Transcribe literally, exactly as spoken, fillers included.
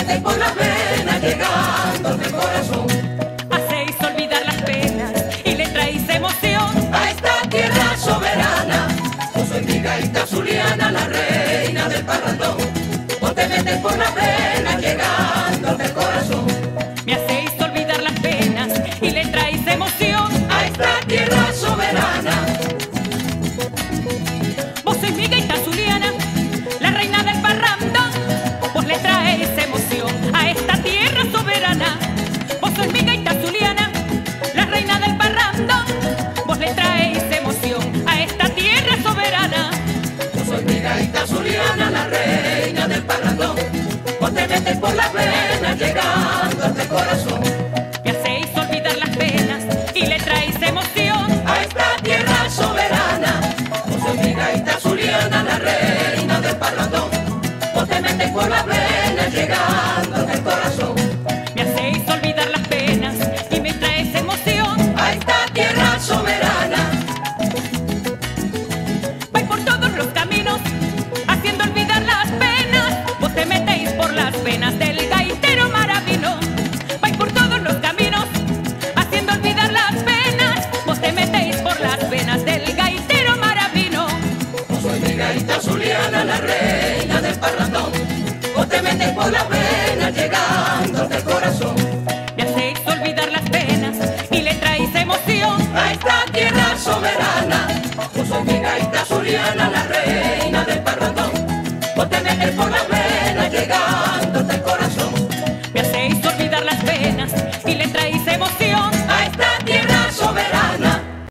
metes por las venas llegando al corazón. Hacéis olvidar las penas y le traéis emoción A esta tierra soberana, yo soy mi gaita zuliana, la reina del parrandón. Vos te metes por las venas llegando al corazón. me hacéis olvidar las penas y le traéis emoción A esta tierra soberana, vos sois mi gaita zuliana, la reina del parrandón. Vos le traéis emoción a esta tierra soberana. Vos sois mi gaita zuliana, la reina del parrandón. Vos le traéis emoción a esta tierra soberana. yo soy mi gaita zuliana, la reina del parrandón. Vos te metes por las venas llegando hasta el corazón. Me hacéis olvidar las penas y le traéis emoción A esta tierra soberana, yo soy mi gaita zuliana, la reina del parrandón. Vos te metes por las venas llegando hasta el corazón. me hacéis olvidar las penas y me traéis emoción. A esta tierra soberana, Vais por todos los caminos haciendo olvidar las penas. Vos te metéis por las venas del gaitero maravino. Vais por todos los caminos haciendo olvidar las penas. Vos te metéis por las venas del gaitero maravino. yo soy mi gaita zuliana, la reina del parrandón. Vos te metes por las venas llegando hasta el corazón. Me hacéis olvidar las penas y le traéis emoción A esta tierra soberana, yo soy mi gaita zuliana, la reina del parrandón. Vos te metes por las